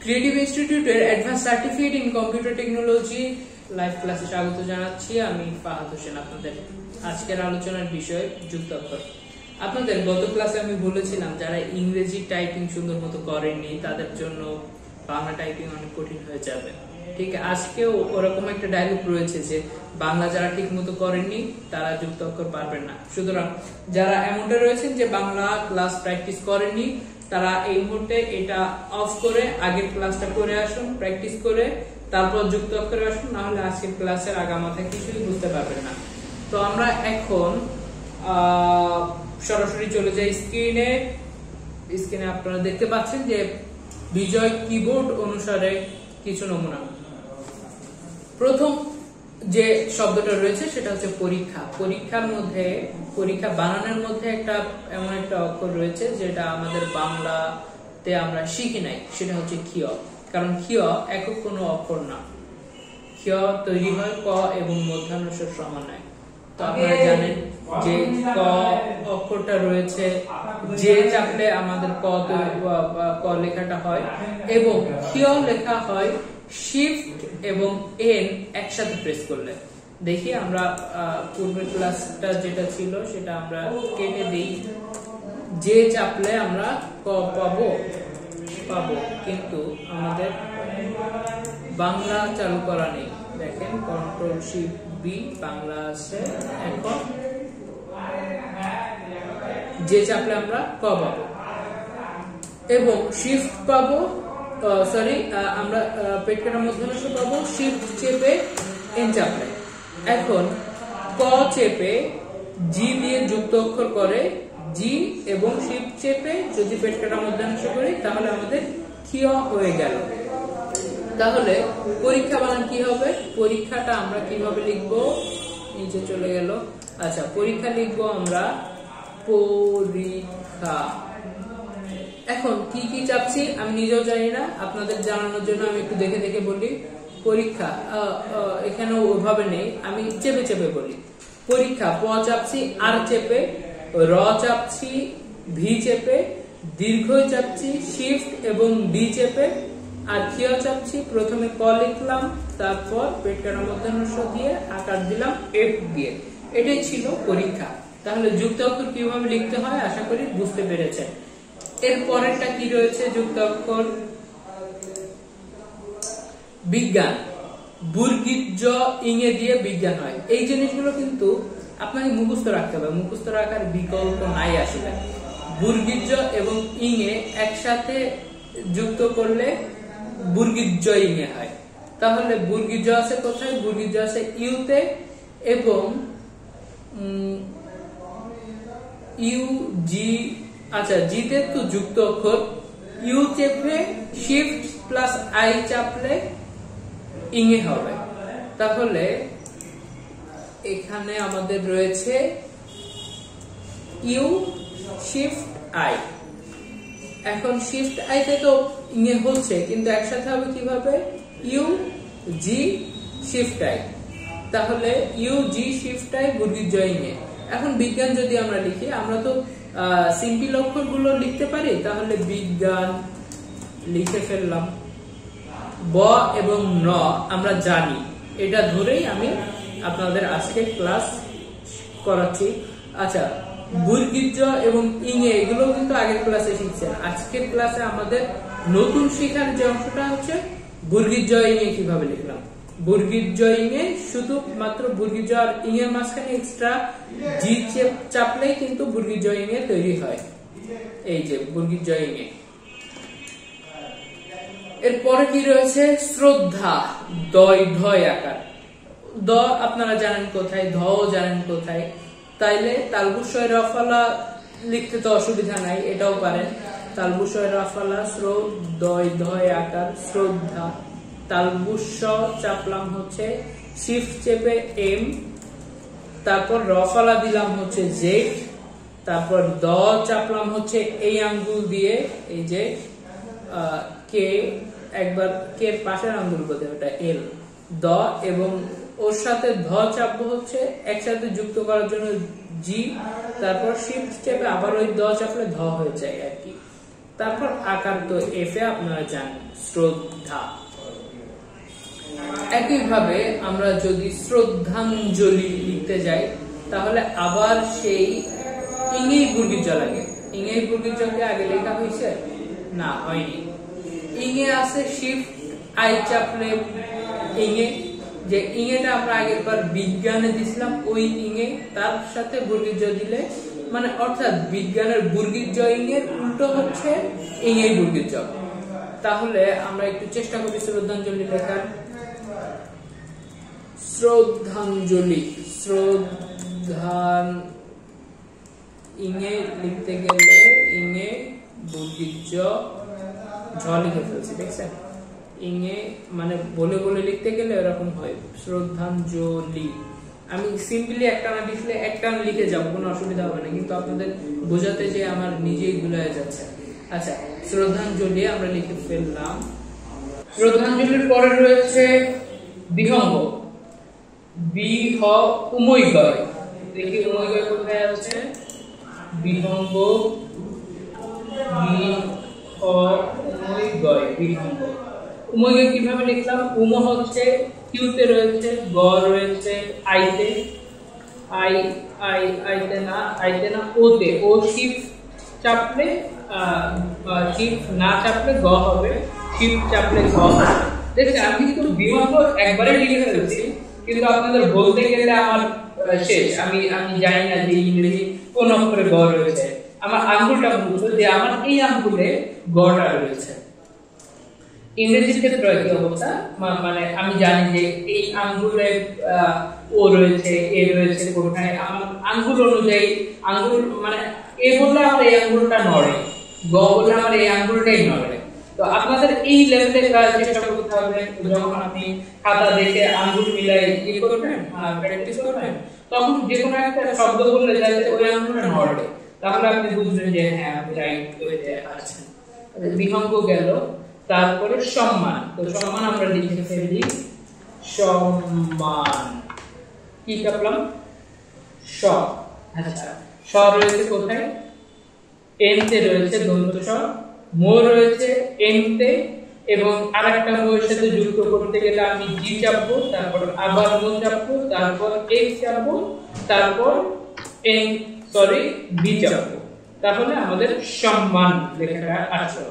Creative ইনস্টিটিউটের advance certificate in computer technology live ক্লাসে স্বাগত জানাচ্ছি। আমি ফাহাদ হোসেন। আপনাদের আজকের আলোচনার বিষয় যুক্তাক্ষর। আপনাদের গত ক্লাসে আমি বলেছিলাম যারা ইংরেজি টাইপিং সুন্দর মতো করেননি তাদের জন্য বাংলা টাইপিং অনেক কঠিন হয়ে যাবে। ঠিক আজকেও ওরকম একটা ডায়লগ রয়েছে যে বাংলা যারা ঠিক মতো করেননি তারা যুক্তাক্ষর পারবেন না। সুতরাং যারা এমনটা রয়েছেন যে বাংলা ক্লাস প্র্যাকটিস করেননি তারা এই মুহূর্তে এটা অফ করে আগের ক্লাসটা করে আসুন, প্র্যাকটিস করে তারপর যুক্তাক্ষরে আসুন, না হলে আজকের ক্লাসের আগামাথায় কিছুই বুঝতে পারবেন না। তো আমরা এখন সরাসরি চলে যাই স্ক্রিনে। আপনারা দেখতে পাচ্ছেন যে বিজয় কিবোর্ড অনুসারে কিছু নমুনা। প্রথম যে শব্দটা রয়েছে সেটা হচ্ছে পরীক্ষা। পরীক্ষা বানানোর মধ্যে এমন একটা অক্ষর রয়েছে যেটা আমাদের বাংলাতে আমরা শিখি নাই, সেটা হচ্ছে ক্ষিয়। কারণ ক্ষিয় একক কোনো অক্ষর না, ক্ষিয় তৈরি হয় ক এবং মধ্যাহ্নস্বর সমন্বয়। তো আপনারা জানেন যে ক অক্ষরটা রয়েছে, যে চাপলে আমাদের ক লেখাটা হয়, এবং ক্ষিয় লেখা হয় শিফট এবং এন একসাথে প্রেস করলে। দেখি আমরা পূর্বের ক্লাসটা যেটা ছিল সেটা আমরা কেটে দিই। যে চাপলে আমরা ক পাবো, কিন্তু আমাদের বাংলা চালু করা নেই। দেখেন কন্ট্রোল শিফট বি, বাংলা আছে। এখন যে চাপলে আমরা ক পাবো এবং শিফট পাবো, আমরা পেট কাটার মধ্যে পাবো শিফট চেপে এন চাপলে। এখন ক চেপে জি দিয়ে যুক্ত অক্ষর করে জি এবং শিফট চেপে যদি পেট কাটার মধ্যাংশ করি তাহলে আমাদের ক্ষিয় হয়ে গেল। তাহলে পরীক্ষা বানান কি হবে? পরীক্ষাটা আমরা কিভাবে লিখবো? নিচে চলে গেল। আচ্ছা, পরীক্ষা লিখবো আমরা পরীক্ষা। এখন কি কি চাপছি আমি নিজেও জানি না, আপনাদের জানানোর জন্য আমি একটু দেখে দেখে বলি। পরীক্ষা এখানে ওভাবে নেই, আমি চেপে চেপে বলি। পরীক্ষা প চাপছি, আর চেপে, র চাপছি, ভি চেপে, দীর্ঘ চাপছি শিফট এবং ডি চেপে, আর ক্ষিয় চাপছি। প্রথমে ক লিখলাম, তারপর পেট কাটা মধ্যাহ্নস্ব দিয়ে আকার দিলাম এফ দিয়ে। এটাই ছিল পরীক্ষা। তাহলে যুক্ত অক্ষর কিভাবে লিখতে হয় আশা করি বুঝতে পেরেছেন। এর পরেরটা কি রয়েছে? যুক্ত অক্ষর বিজ্ঞান। বুর্গিত জ ইঙে দিয়ে বিজ্ঞান হয়। এই জিনিসগুলো কিন্তু আপনাকে মুখস্থ রাখতে হবে, মুখস্থ রাখার বিকল্প নাই আসলে। বুর্গিত জ এবং ইঙে একসাথে যুক্ত করলে বুর্গিত জ ইঙে হয়। তাহলে বুর্গিত জ আছে কোথায়? বুর্গিত জ আছে ইউতে, এবং ইউ জি, আচ্ছা জিতে তো যুক্ত অক্ষর, ইউ চেপে শিফট প্লাস আই চাপলে ইঙে হবে। তাহলে এখানে আমাদের রয়েছে ইউ শিফট আই। এখন শিফট আই তে তো ইঙে হচ্ছে, কিন্তু একসাথে হবে কিভাবে? U G shift I. তাহলে ইউ জি শিফট আই বুর্গিত জ ইঙে। এখন বিজ্ঞান যদি আমরা লিখি, আমরা তো সিম্পল অক্ষরগুলো লিখতে পারি, তাহলে বিজ্ঞান লিখে ফেললাম। ব এবং ন আমরা জানি, এটা ধরেই আমি আপনাদের আজকে ক্লাস করাচ্ছি। আচ্ছা, বুর্গিত জ এবং ইঙে এগুলো কিন্তু আগের ক্লাসে শিখছেন। আজকের ক্লাসে আমাদের নতুন শেখার যে অংশটা হচ্ছে বুর্গিত জ ইঙে কিভাবে লিখলাম। বুর্গিত জ ইঙে শুধু মাত্র বুর্গিত জ আর ইঙের মাঝখানে এক্সট্রা জি চাপলেই কিন্তু বুর্গিত জ ইঙে তৈরি হয়। এই যে বুর্গিত জ ইঙে। এরপরে কি রয়েছে? শ্রদ্ধা। দয় ধয় আকার। দ আপনারা জানেন কোথায়, ধ জানেন কোথায়। তাইলে তালবুসয় রফালা লিখতে তো অসুবিধা নাই, এটাও পারেন। তালবুসয় রফালা দয় ধয় আকার শ্রদ্ধা। তালবুস চাপলাম হচ্ছে শিফট চেপে এম, তারপর রফালা দিলাম হচ্ছে জেড, তারপর দ চাপলাম হচ্ছে এই আঙ্গুল দিয়ে, এই যে কে, একবার কে পাশের আঙ্গুল বলতে ওটা এল, দ, এবং ওর সাথে ধ চাপবো হচ্ছে একসাথে যুক্ত করার জন্য জি, তারপর শিফট চেপে আবার ওই দ চাপলে ধ হয়ে যায় আর কি। তারপর আকার তো এফ এ আপনারা জানেন, শ্রদ্ধা। একইভাবে আমরা যদি শ্রদ্ধাঞ্জলি লিখতে যাই তাহলে আবার সেই ইংই বর্গীজ লাগে। ইংই বর্গীজকে আগে লেখা হয়েছে না, হয়নি। ইংয়ে আছে শিফট আই চাপলে ইংয়ে, যে ইংয়েটা আমরা আগের বার বিজ্ঞানে দিছিলাম, ওই ইংয়ে তার সাথে বর্গীজ দিলে মানে অর্থাৎ বিজ্ঞানের বর্গীজ ইংয়ের উল্টো হচ্ছে ইংয়ে বর্গীজ। তাহলে আমরা একটু চেষ্টা করি শ্রদ্ধাঞ্জলি লেখার। শ্রদ্ধাঞ্জলি, শ্রদ্ধান ইংয়ে লিখতে গেলে ইংয়ে বর্গীজ ঝ লিখে ফেলছি, দেখছেন? ইংয়ে মানে বলে বলে লিখতে গেলে এরকম হয়, শ্রদ্ধাঞ্জলি। আমি সিম্পলি একটানা লিখলে একটানা লিখে যাব, কোনো অসুবিধা হবে না, কিন্তু আপনাদের বোঝাতে যে আমার নিজেই ভুলে যাচ্ছে। আচ্ছা, শ্রদ্ধাঞ্জলি আমরা লিখে ফেললাম। শ্রদ্ধাঞ্জলির পরে রয়েছে বিহঙ্গ, বিহ উমৈগয়। দেখি উমৈগয় কোথায় আছে? বিহঙ্গ, উমৈগয়, বিহঙ্গ। উমৈগয় কিভাবে লিখলাম? উম হচ্ছে কিউতে রয়েছে, গ রয়েছে আইতে, আইতে না ওতে, ও শিফট চাপলে শিফট না চাপলে গ হবে, শিফট চাপলে গ হবে। দেখছেন, আমি কিন্তু বিহঙ্গ একবারে লিখে ফেলছি, কিন্তু আপনাদের বলতে গেলে আমার শেষ। আমি জানি না যে ইংরেজি কোন অক্ষরে গ রয়েছে। আমার আঙ্গুলটা বুঝলো যে আমার এই আঙ্গুলে গটা রয়েছে। ইংরেজির ক্ষেত্রে কি অবস্থা? মানে আমি জানি যে এই আঙ্গুলে ও রয়েছে, এ রয়েছে কোথায়, আমার আঙ্গুল অনুযায়ী আঙ্গুল মানে এ বললে আমার এই আঙ্গুলটা নড়ে, গ বললে আমার এই আঙ্গুলটাই নড়ে। তো আপনাদের এই লেভেলে চেষ্টা করতে হবে, যখন আপনি খাতা দেখে আঙ্গুল মিলাই ইয়ে করবেন, প্র্যাকটিস করবেন, তখন যে কোনো একটা শব্দ বললে যাতে ওই আঙ্গুলটা নড়ে, তাহলে আপনি বুঝবেন যে হ্যাঁ আপনি রাইট ওয়েতে আছেন। বিহঙ্গ গেল, তারপরে সম্মান। তো সম্মান আমরা লিখে ফেলি সম্মান। কি চাপলাম? স। আচ্ছা, স রয়েছে কোথায়? এনতে রয়েছে দন্ত স, মো রয়েছে এনতে, এবং আরেকটা মোর সাথে যুক্ত করতে গেলে আমি জি চাপবো, তারপর আবার মো চাপবো, তারপর এক্স চাপবো, তারপর এন বি চাপবো। তাহলে আমাদের সম্মান লেখাটা আসলো।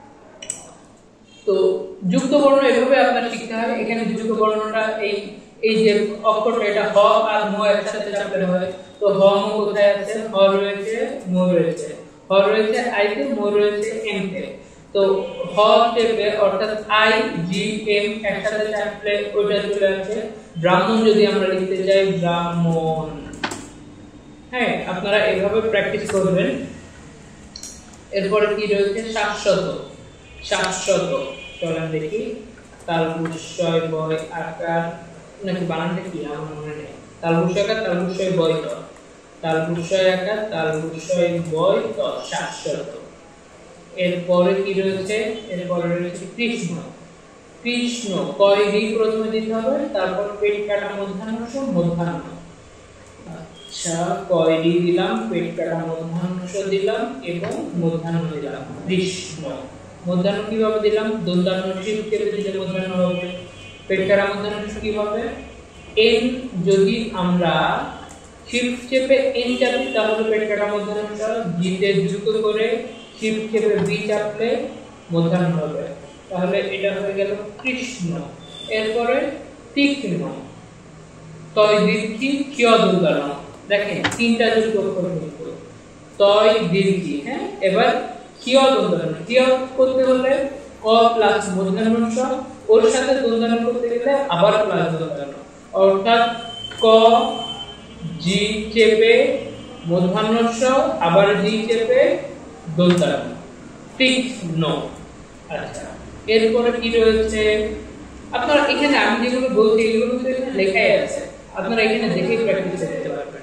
তো যুক্ত বর্ণ এভাবে আপনার শিখতে হয়। এখানে যুক্ত বর্ণটা এই যে অক্ষরটা, এটা হ আর ম একসাথে চাপলে হয়। তো হ ম কোথায় আছে? হ রয়েছে, ম রয়েছে, হ রয়েছে আইতে, ম রয়েছে এমতে। তো হ চেপে অর্থাৎ আই জি এম একসাথে চাপলে ওটা চলে আসে ব্রাহ্মণ। যদি আমরা লিখতে যাই ব্রাহ্মণ, হ্যাঁ আপনারা এভাবে প্র্যাকটিস করবেন। এরপরে কি রয়েছে? শাশ্বত, শাশ্বত। চলেন দেখি, তালবুসয় বয় আকার নাকি বানানটা কি আমার মনে নেই। তালবুসয় আকার, তালবুসয় বয় ত, তালবুসয় আকার, তালবুসয় বয় ত, শাশ্বত। এরপরে কি রয়েছে? এরপরে রয়েছে কৃষ্ণ, কৃষ্ণ কয় রি প্রথমে দিতে হবে, তারপর পেট কাটা মধ্যাহ্ন মধ্যাহ্ন। আচ্ছা, কয় রি দিলাম, পেট কাটা মধ্যাহ্ন দিলাম এবং মধ্যাহ্ন দিলাম। কৃষ্ণ মধ্যাহ্ন কিভাবে দিলাম? দন্তান্ন শিব কেটে দিলে মধ্যাহ্ন হবে। পেট কাটা মধ্যাহ্ন কিভাবে? এন যদি আমরা শিফট চেপে এন চাপি তাহলে পেট কাটা মধ্যাহ্ন, জিতে যুক্ত করে শিফট চেপে বি চাপলে মধ্যাহ্ন হবে। তাহলে এটা হয়ে গেল কৃষ্ণ। এরপরে তীক্ষ্ণ, তয় দীর্ঘি ক্ষয় দন্তান্ন। দেখেন তিনটা যুক্ত অক্ষর কিন্তু তয় দীর্ঘি। হ্যাঁ, এবার ক্ষয় দন্তান্ন, ক্ষয় করতে হলে ক প্লাস মধ্যাহ্ন স, ওর সাথে দন্তান্ন করতে গেলে আবার প্লাস দন্তান্ন, অর্থাৎ ক জি চেপে মধ্যাহ্ন স, আবার জি চেপে দন্তান্ন, তীক্ষ্ণ। আচ্ছা, এরপরে কি রয়েছে? আপনারা এখানে আমি যেগুলো বলছি এগুলো কিন্তু এখানে লেখাই আছে, আপনারা এখানে দেখে প্র্যাকটিস করতে পারবেন।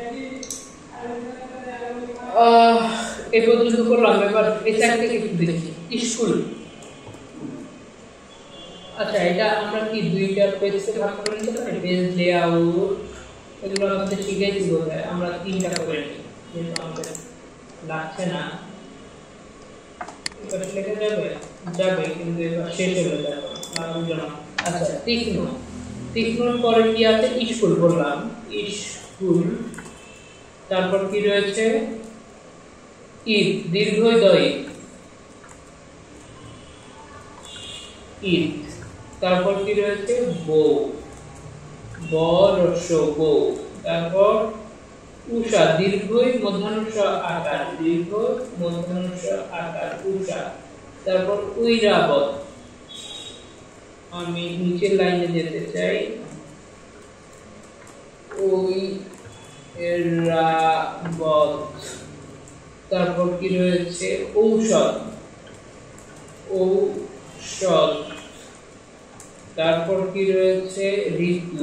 এই পর্যন্ত করলাম। এবার এই সাইড থেকে একটু দেখি স্কুল। আচ্ছা, এটা আমরা কি দুইটা পেজে ভাগ করে নিতে পারি? পেজ লেআউট এগুলো আমাদের শিখেছি বোধহয়, আমরা তিনটা করে নিই, কিন্তু আমাদের লাগছে না। এবার লেখা যাবে যাবে কিন্তু এবার শেষ হয়ে যাবে না। আচ্ছা তীক্ষ্ণ, তীক্ষ্ণর পরে কি আছে? স্কুল বললাম, স্কুল। তারপর কি রয়েছে? ঈদ, দীর্ঘই ঈদ। তারপর কি রয়েছে? বউ, বরস বউ। তারপর উষা, দীর্ঘই মধ্যাহ্নস আকার, দীর্ঘ মধ্যাহ্নস আকার উষা। তারপর ঐরাবত, আমি নিচের লাইনে যেতে চাই, ঐরাবত। তারপর কি রয়েছে? ঔষধ, ঔষধ। তারপর কি রয়েছে? ঋতু,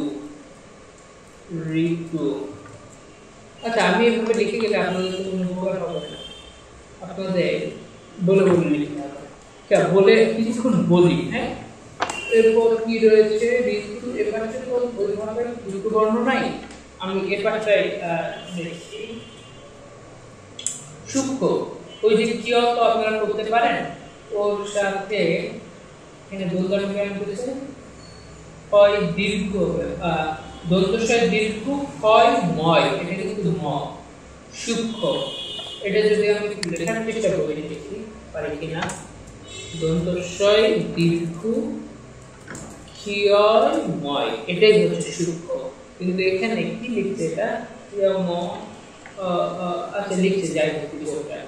ঋতু। আচ্ছা আমি এভাবে লিখে গেলে আপনাদের কোনো উপকার হবে না, আপনাদের বলে বলে লিখতে হবে। আচ্ছা বলে কিছুক্ষণ বলি। হ্যাঁ, এরপর কি রয়েছে? ঋতু। এবার তো ওইভাবে দুটো বর্ণ নাই, আমি এবারটাই দেখছি। সূক্ষ্ম, ওই যে কিয় তো আপনারা করতে পারেন, ওর সাথে এখানে দোলন জ্ঞান করেছে হয় দীর্ঘ, দন্তস্বয় দীর্ঘ হয় ময়, এটা কিন্তু ম। সূক্ষ্ম, এটা যদি আমি লেখার চেষ্টা করি দেখি পারি কিনা। দন্তস্বয় দীর্ঘ ক্ষয়ময়, এটাই হচ্ছে সূক্ষ্ম। কিন্তু এখানে কি লিখছে? এটা ম। আচ্ছা লিখছে, যাই হোক বিষয়টা।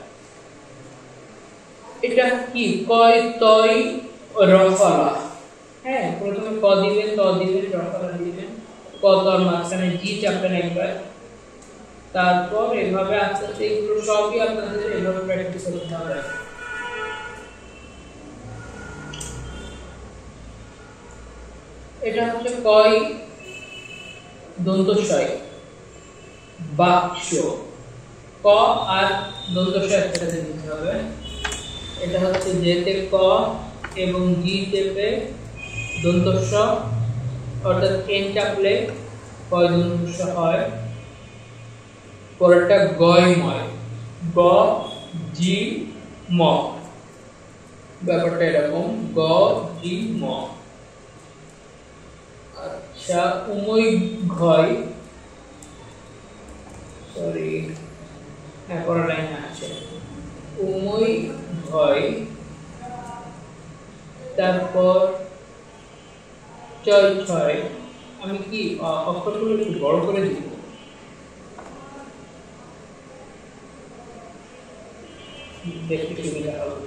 এটা কি? কয় তয় রফলা। হ্যাঁ, প্রথমে ক দিবেন, ত দিবেন, রফলা দিবেন, ক তর মাঝখানে জি চাপবেন একবার। তারপর এভাবে আস্তে আস্তে এগুলো সবই আপনাদের এভাবে প্র্যাকটিস করতে হবে। এটা হচ্ছে কয় দন্তস্বয় বাক্স, ক আর দন্তস্বয় একসাথে দিতে হবে। এটা হচ্ছে যেতে ক এবং জি চেপে দন্তস্ব, অর্থাৎ এন চাপলে কয় দন্তস্ব হয়। পরেরটা গয়ময়, গ জি ম, ব্যাপারটা এরকম, গ জি ম। আচ্ছা উময় ঘয়, সরি হ্যাঁ পরের লাইনে আছে, উময় ঘয়। তারপর চয় ছয়, আমি কি অক্ষরগুলো একটু বড় করে দিব, দেখতে সুবিধা হবে।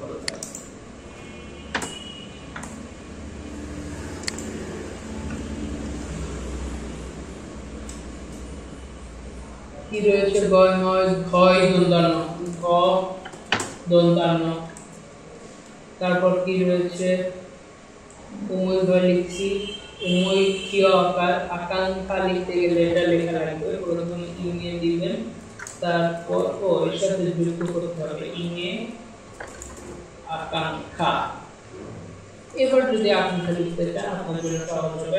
কি রয়েছে? গয়ময়, ঘয় দন্তান্ন, ঘ দন্তান্ন। তারপর কি রয়েছে? উময় ঘয় লিখছি, উময় ক্ষীয় আকার, আকাঙ্ক্ষা লিখতে গেলে এটা লেখা লাগবে, প্রথমে ইংয়ে দিবেন, তারপর ও এর সাথে যুক্ত করতে হবে ইংয়ে আকাঙ্ক্ষা। এবার যদি আকাঙ্ক্ষা লিখতে চান আপনার জন্য সহজ হবে,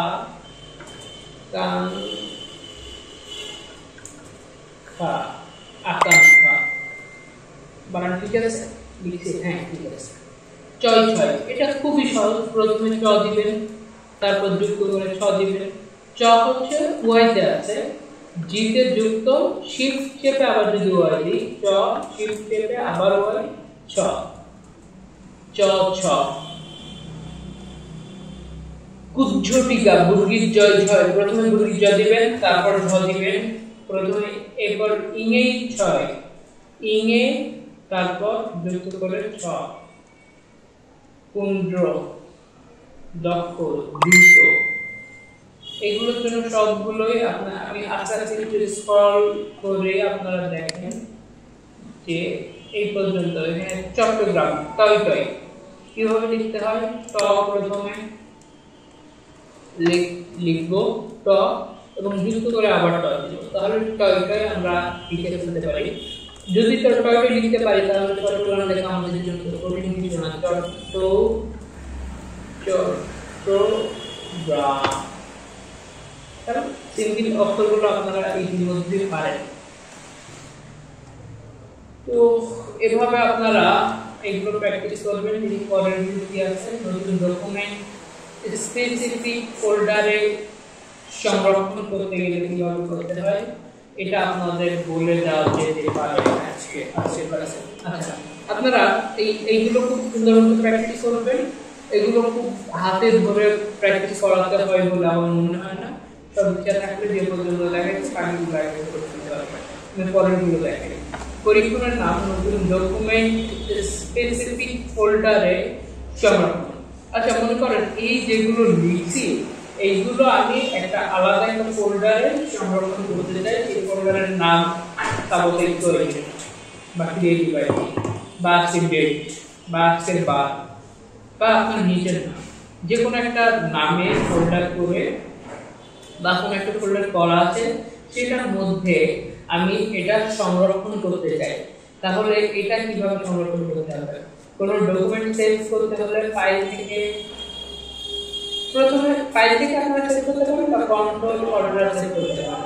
আকাঙ্ক্ষা। বানান ঠিক আছে? লিখছি, হ্যাঁ ঠিক আছে। চয় ছয়, এটা খুবই সহজ, প্রথমে চ দিবেন, তারপর যুক্ত করে ছ দিবেন। চ হচ্ছে ওয়াইতে আছে, জিতে যুক্ত, শিফট চেপে আবার যদি ওয়াই দিই, চ শিফট চেপে আবার ওয়াই, ছ, চ ছ। কুজ্ঝটিকা, বুর্গির জয় ছয়, প্রথমে বুর্গির জ দিবেন, তারপর ঝ দিবেন, প্রথমে এরপর ইংয়ে ছয়, ইংয়ে তারপর যুক্ত করে ছ। কুন্দ্র, দক্ষ, দ্রুত। এগুলোর জন্য সবগুলোই আমি আস্তে আস্তে একটু স্ক্রল করে আপনারা দেখেন যে এই পর্যন্ত। এখানে চট্টগ্রাম, টয় টয় কিভাবে লিখতে হয়? ট প্রথমে লিখবো ট এবং যুক্ত করে আবার ট দিব, তাহলে টয় টয় আমরা লিখে ফেলতে পারি। যদি টয় টয় লিখতে পারি তাহলে চট্টগ্রাম লেখা আমাদের জন্য কঠিন কিছু না। চট্টগ্রাম, কারণ সিঙ্গেল অক্ষরগুলো আপনারা ইতিমধ্যে পারেন। তো এভাবে আপনারা এইগুলো প্র্যাকটিস করবেন। এই পরের কি আছে, নতুন ডকুমেন্ট স্পেসিফিক ফোল্ডারে সংরক্ষণ করতে গেলে কিভাবে করতে হয় এটা আপনাদের বলে দেওয়া যেতে পারে আজকের ক্লাসে। আচ্ছা, আপনারা এইগুলো খুব সুন্দরভাবে প্র্যাকটিস করবেন। এগুলো খুব হাতে ধরে প্র্যাকটিস করাতে হয় বলে আমার মনে হয় না। সব ইচ্ছা থাকলে যে পর্যন্ত দেখাচ্ছে বাকিগুলো আগে করতে পারবেন। পরেরগুলো দেখেন। পরীক্ষণের নাম নতুন ডকুমেন্ট স্পেসিফিক ফোল্ডারে সংরক্ষণ। আচ্ছা, মনে করেন এই যেগুলো লিখছি এইগুলো আমি একটা আলাদা একটা ফোল্ডারে সংরক্ষণ করতে চাই। এই ফোল্ডারের নাম সাবজেক্ট করে বা ক্রিয়েটিভ আইডি বা ডেট বা বার বা আপনার নিজের নাম, যে কোনো একটা নামে ফোল্ডার করে বা কোনো একটা ফোল্ডার করা আছে সেটার মধ্যে আমি এটা সংরক্ষণ করতে চাই। তাহলে এটা কিভাবে সংরক্ষণ করতে হবে? কোনো ডকুমেন্ট সেভ করতে হলে ফাইল থেকে প্রথমে ফাইল থেকে আপনারা সেভ করতে পারেন বা কন্ট্রোল অর্ডার সেভ করতে পারেন।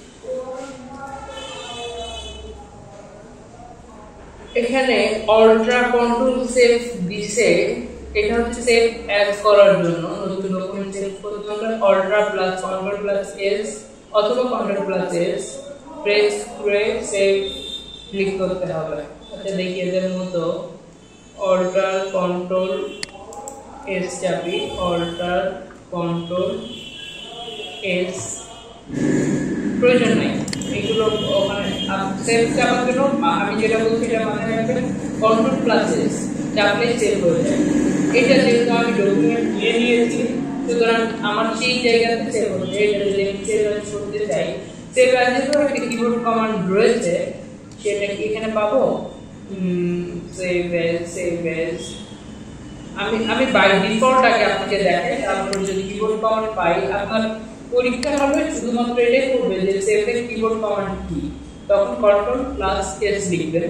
এখানে অল্ট্রা কন্ট্রোল সেভ দিছে, এটা হচ্ছে সেভ অ্যাজ করার জন্য। নতুন ডকুমেন্ট সেভ করতে হলে alt plus control plus S অথবা কন্ট্রোল প্লাস এস প্রেস করে সেভ ক্লিক করতে হবে। আচ্ছা, দেখি এদের মতো অল্টার কন্ট্রোল এস চাপি, অল্টার কন্ট্রোল এস প্রয়োজন নাই, এগুলো ওখানে সেভ চাপার জন্য আমি যেটা বলছি এটা মাথায় রাখবেন, কন্ট্রোল প্লাস এস চাপলে সেভ হয়ে যায়। এটা যেহেতু আমি ডকুমেন্ট নিয়ে নিয়েছি সুতরাং আমার সেই জায়গাতে সেভ হচ্ছে। এটা যদি আমি সেভ অ্যাজ করতে চাই, সেভ অ্যাজের একটা কিবোর্ড কমান্ড রয়েছে, সেটা কি এখানে পাবো? সেভ অ্যাজ আমি বাই ডিফল্ট আগে আপনাকে দেখাই, তারপর যদি কিবোর্ড কমান্ড পাই আপনার পরীক্ষা হবে শুধুমাত্র এটাই করবে যে সেভ এর কিবোর্ড কমান্ড কি, তখন কন্ট্রোল প্লাস এস লিখবেন।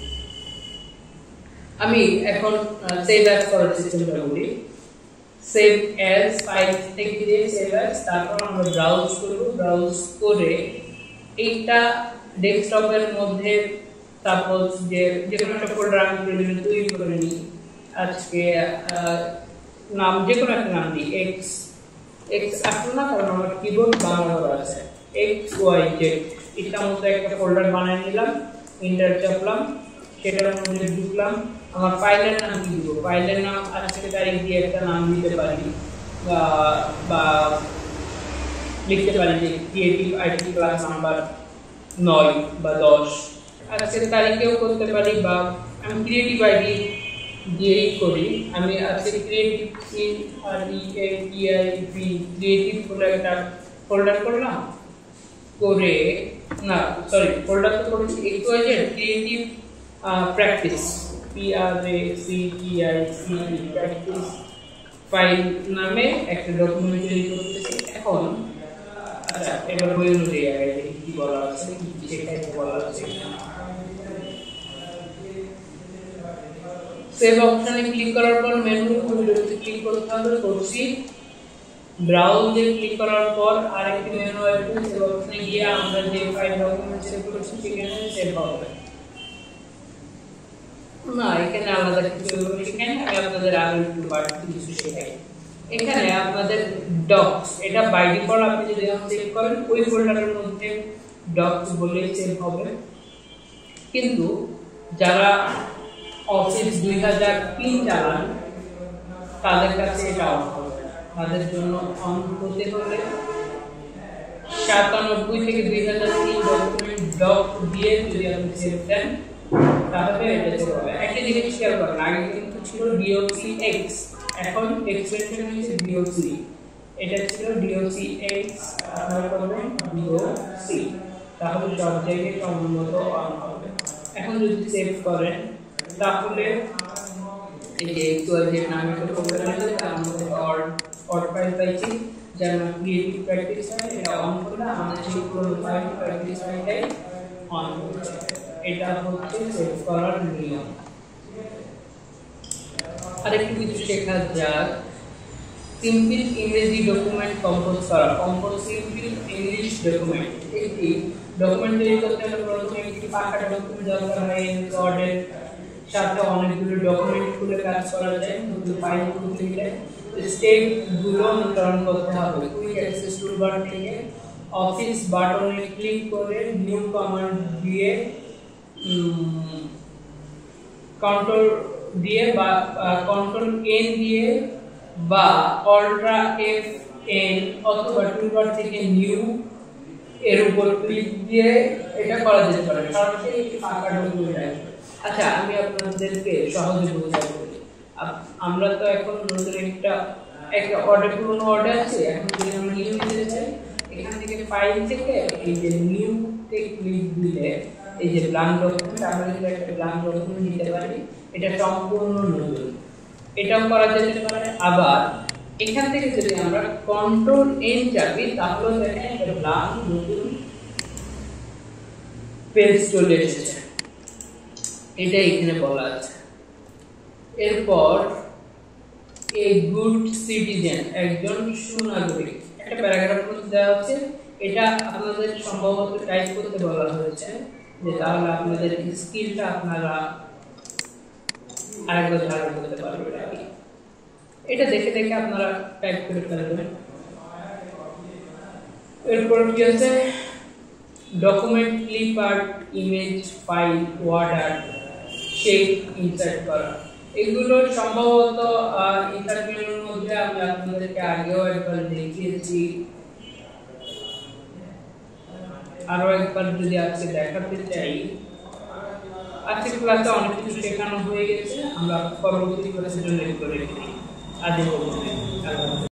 আমি এখন সেভ অ্যাজ করার সিস্টেমটা বলি। সেভ অ্যাজ ফাইল থেকে দিয়ে সেভ অ্যাজ, তারপর আমরা ব্রাউজ করব। ব্রাউজ করে এইটা ডেস্কটপের মধ্যে সাপোজ যে কোনো একটা ফোল্ডার আমি প্রয়োজনে তৈরি করে নিই। আজকে নাম যে কোনো একটা নাম দিই, এক্স আসলো না কারণ আমার কিবোর্ড বানানো আছে, এক্স ওয়াই জেড এটা মতো একটা ফোল্ডার বানিয়ে নিলাম। এন্টার চাপলাম, সেটার মধ্যে ঢুকলাম। আমার ফাইলের নাম কি দিব? ফাইলের নাম আজকে তারিখ দিয়ে একটা নাম দিতে পারি বা লিখতে পারি যে ক্রিয়েটিভ আইডি ক্লাস নাম্বার 9 বা 10 আজকের তারিখেও করতে পারি, বা আমি ক্রিয়েটিভ আইডি দিয়েই করি। আমি আজকে ক্রিয়েটিভ ক্রিয়েটিভ বলে একটা ফোল্ডার করলাম, করে না সরি ফোল্ডার তো করেছি একটু আগে ক্রিয়েটিভ প্র্যাকটিস প্র্যাকটিস ফাইল নামে একটা ডকুমেন্ট তৈরি করতেছি। এখন আচ্ছা, এবার বই অনুযায়ী আগে কি বলা আছে, কি সেটাই বলা আছে। সেভ অপশনে ক্লিক করার পর মেনু উইন্ডোতে ক্লিক করতে হবে, করছি। ব্রাউজে ক্লিক করার পর আরেকটি মেনু আসবে, সেভ অপশনে গিয়ে আমরা যে ফাইল ডকুমেন্ট সেভ করেছি সেখানে সেভ হবে না। এখানে আলাদা কিছু শেখাই, আমি আপনাদের আরো একটু বাড়তি কিছু শেখাই। এখানে আপনাদের ডকস, এটা বাই ডিফল্ট আপনি যদি সেভ করেন ওই ফোল্ডারের মধ্যে ডকস বলে সেভ হবে, কিন্তু যারা অফিস 2003 চালান তাদের কাছে এটা অন হবে না। তাদের জন্য অন করতে হলে 97 থেকে 2003 ডকুমেন্ট ডক দিয়ে যদি আপনি সেভ দেন তাহলে এটা সেভ হবে। একটা জিনিস খেয়াল করেন, আগে কিন্তু ছিল docx, এখন এক্সটেনশন হয়েছে doc। এটা ছিল docx, আপনারা করবেন doc, তাহলে সব জায়গায় সম্মত অন হবে। এখন যদি সেভ করেন তাহলে এই যে যে নামে একটা ফোল্ডার আছে তার মধ্যে অড ফাইল পাইছি, যার নাম ক্রিয়েটিভ প্র্যাকটিস ফাইল। এটা অন করলে আমাদের সেই পুরো ফাইল প্র্যাকটিস ফাইলটাই অন হচ্ছে। এটা হচ্ছে সেভ করার নিয়ম। আরেকটু কিছু শেখা যাক, সিম্পল ইংরেজি ডকুমেন্ট কম্পোজ করা। সিম্পল ইংলিশ ডকুমেন্ট, এই ডকুমেন্ট তৈরি করতে হলে প্রথমে একটি পাকা ডকুমেন্ট দরকার হয় ওয়ার্ডের, সাথে অনেকগুলো ডকুমেন্ট খুলে কাজ করা যায়। নতুন ফাইল খুলতে গেলে স্টেপ গুলো অনুসরণ করতে হবে। কুইক অ্যাক্সেস টুলবার থেকে অফিস বাটনে ক্লিক করে নিউ কমান্ড দিয়ে কন্ট্রোল দিয়ে বা কন্ট্রোল এন দিয়ে বা অল্ট্রা এফ এন অথবা টুলবার থেকে নিউ এর উপর ক্লিক দিয়ে এটা করা যেতে পারে। সরাসরি একটি ফাঁকা ডকুমেন্ট আসবে। আচ্ছা, আমি আপনাদেরকে সহজে বোঝাতে বলি। আমরা তো এখন নতুন একটা অর্ডার, পুরনো অর্ডার আছে। এখন যদি আমরা নিউ দিতে চাই, এখান থেকে ফাইল থেকে এই যে নিউ তে ক্লিক দিলে এই যে ব্ল্যাঙ্ক ডকুমেন্ট, আমরা যদি একটা ব্ল্যাঙ্ক ডকুমেন্ট নিতে পারি, এটা সম্পূর্ণ নতুন, এটাও করা যেতে পারে। আবার এখান থেকে যদি আমরা কন্ট্রোল এন চাপি, তাহলে দেখেন একটা ব্ল্যাঙ্ক নতুন পেজ চলে এসেছে। এটা এখানে বলা আছে। এরপর এ গুড সিটিজেন, একজন সুনাগরিক, একটা প্যারাগ্রাফ মধ্যে দেওয়া আছে। এটা আপনাদের সম্ভবত টাইপ করতে বলা হয়েছে, যে তাহলে আপনাদের স্কিলটা আপনারা আরেকবার ধারণ করতে পারবেন। এটা দেখে দেখে আপনারা টাইপ করে ফেলবেন। এরপর কি আছে, document clip art, image, file, word, shape insert করা। এগুলো সম্ভবত ইন্টারভিউর মধ্যে আমি আপনাদেরকে আগেও একবার দেখিয়েছি। আরো একবার যদি আজকে দেখাতে চাই, আজকের ক্লাসে অনেক কিছু শেখানো হয়ে গেছে। আমরা পরবর্তী ক্লাসে জন্য রেডি করে রেখেছি। আজ